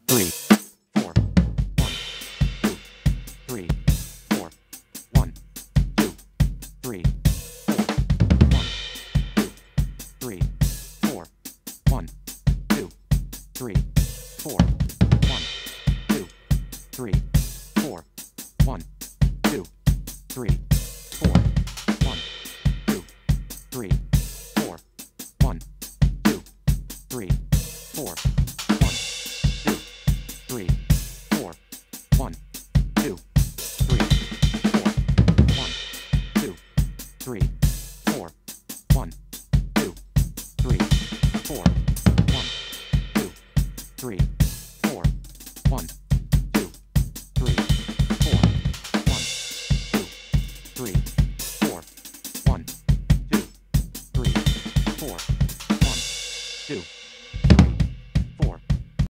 three, four, one, two, three, four, one, two, three, four, one, two, three, four, one, two, three, four, one, two, three, four, one, two, three, four, one, two, three, four, one, two, three, four, one, two, three, four, one, two, three, four, one, two, three, four, one, two, three, four, one.